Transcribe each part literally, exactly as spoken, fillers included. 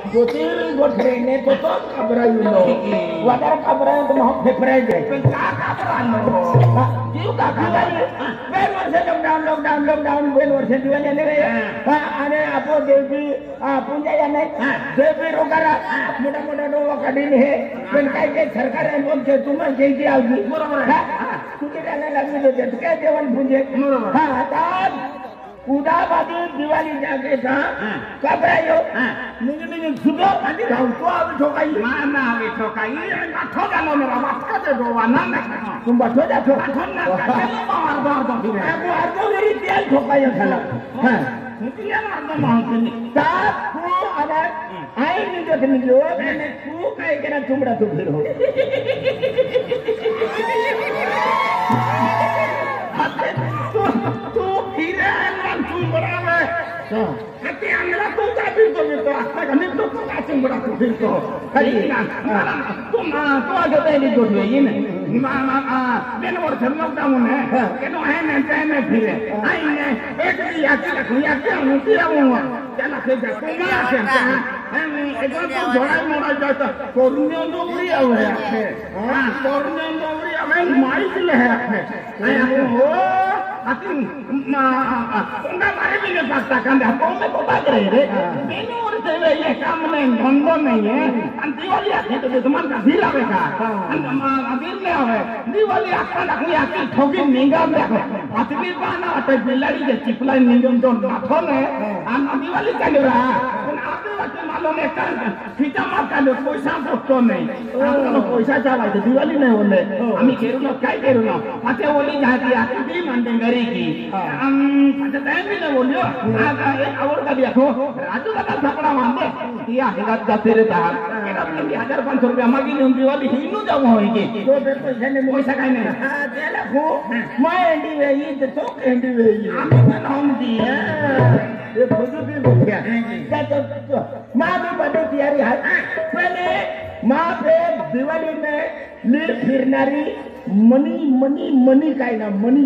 Gotil gotrene to to kabrayu no. Wadar kabrayu to mau febrai je. Kabrayu. Jiu kabrayu. Ben वर्षे lockdown lockdown lockdown ben वर्षे दिवाली ने हा आणि आपो देवी पूजा या नाही देवी रोगारा मोठा मोठा डोवा काढीन हे पण काय काय सरकार बोलते तुम्हाला जयती आवली बरोबर आहे तुझे त्याला लागले देते काय जेवण पूजे बरोबर हा आता उदा बादी दिवाळी जागे का कबरायो निगे निगे सुदो आणि धावतो आवी ठोकाई ना ना आवी ठोकाई ना ठोका नो मेरा वाटका दे दोवा ना ना तुम बठो जा ठो ना चलो मार मार दो aku ardo dari tiang ठोकाई झाला हां तिया मारतो माहिती ता तू आला आई निगे निगे आणि तू काय केला तुमडा तू फिर हो तू तू फिर berawe. Hati angla tu tak pintu itu. Aku ni tu tu tak cuma aku pintu. Kali ni, tu mah tu ada tadi tu dua ini. Mah mah, dia nak orang semua tahu ni. Kena hanya hanya pilih. Aini, itu dia kita kuya kita mesti awak. Jangan kerja kuya kerja. Ini itu tu jorai morai jasa. Korunnya tu beri awak. Ah, korunnya tu beri awak. Mai sila awak. Ayah, Atin, enggak mari ini paksakan dah. Kau me kau baca ini. Ini orang cewek ye kamu ni gondong ni ye. Anti wali aku tu teman kasih lah mereka. Anti abis ni apa? Diwali aku nak ni aku thokin ninggam aku. Ati ni mana ada belari je cipulai ninggam tu nathon ni. An diwali kalura. Aku waktu malam ni kan kita makan tu पैसा पड़तो नहीं. kalau पैसा चाला तो दिवाली नहीं होने. Ami keru na kai keru na. Ate wali जाती आती भी मंडे करेगी. हम pada time ni ना बोलियो. आगा एक और का भी आखो. राजू का थपड़ा मारते. या हिगत जाते रहता. kita beli हजार पाँच सौ रुपया मांगी नहीं दिवाली हिनू जाओ होएगी. तो फिर पैसे नहीं पैसा काहे नहीं. हाँ चला को. मैं एंडी वेई तो तो एंडी वेई. हम तो हम दी है. ये खुद भी हो गया. क्या तो माँ भी बड़ी तैयारी है. पहले माँ पे दिवाली में लीर फिरनारी मनी मनी मनी काय ना मनी.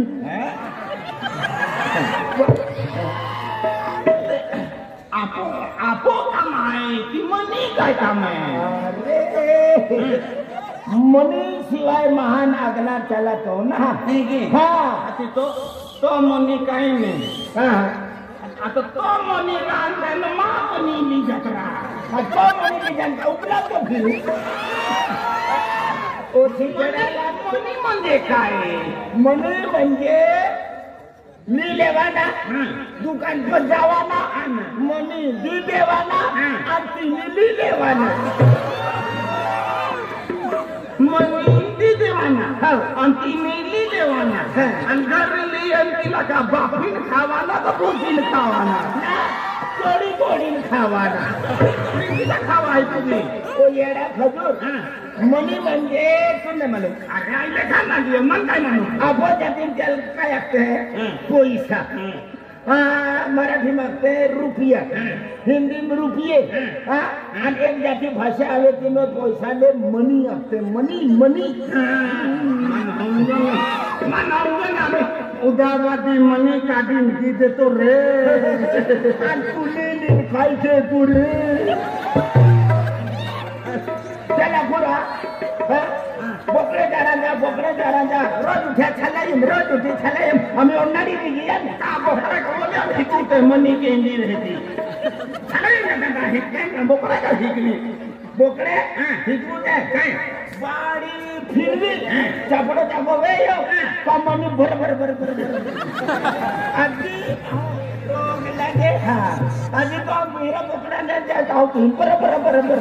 आपो आपो कमाए की मनी काय कमाए. अरे मनी शिवाय महान आगना चला तो ना. हाँ तो तो मनी काय नहीं. हाँ आता तो मनी रांधे न माँ मनी ली जकरा. तो मनी ली जकरा उपलब्ध फिर. ओठी जरा मनी म्हणजे काय. मनी म्हणजे ली लेवाना दुकान पर जावाना मनी दी देवाना आणि ली लेवाना. मनी दी देवाना आणि ली लेवाना आणि घर ली आणि तिला का बापीन खावाना का बोटीन खावाना. कोडी कोडीन खावाना. तिला खावाय तुम्ही. ओ येडा खजूर. मनी म्हणजे तुमने मालूम. अरे आइले खाना दिए मन काय मालूम. आपो जातीन चल काय असते है पैसा. हाँ मराठी मागते रुपया. हिंदी में रुपये. हाँ आणि एक जाती भाषा आवे तिने पैसा ले मनी असते. मनी मनी. उदारवादी मनी काढीन दी देतो रे. आणि तुले खायचे पुरे. चला पुरा. बोकडे जारांजा बोकडे जारांजा रोज उठ्या छलायम रोज उठी छलायम हमें ओनाडी दी या का बोकडे कोले हम हिकते मनी के इंदी रहती. छलायम ना हिकते बोकडे का हिकली. बोकडे हिकूते काय बाड़ी फिरवी चापड़ो चापो वे यो कमनी भर भर भर भर. आजी लोग लगे हां आजी तो मेरा बोकडा ने जाता हूं तुम पर पर पर पर.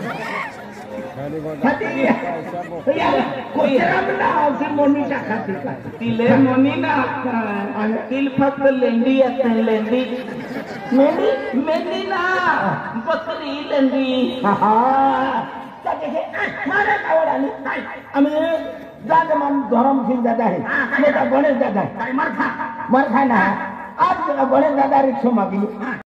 खाती या कोई राम ना औषध मोनी का खाती का. तिले मोनी ना तिल फक्त लेंडी असते लेंडी. मेंदी मेंदी ना बकरी लेंडी. हाँ मारे कावड़ा नहीं. हमें ज़्यादा मन धर्म सिंह ज़्यादा है. मेरा गणेश ज़्यादा है. मर खा मर खा ना. आज गणेश ज़्यादा रिक्शा मांगी.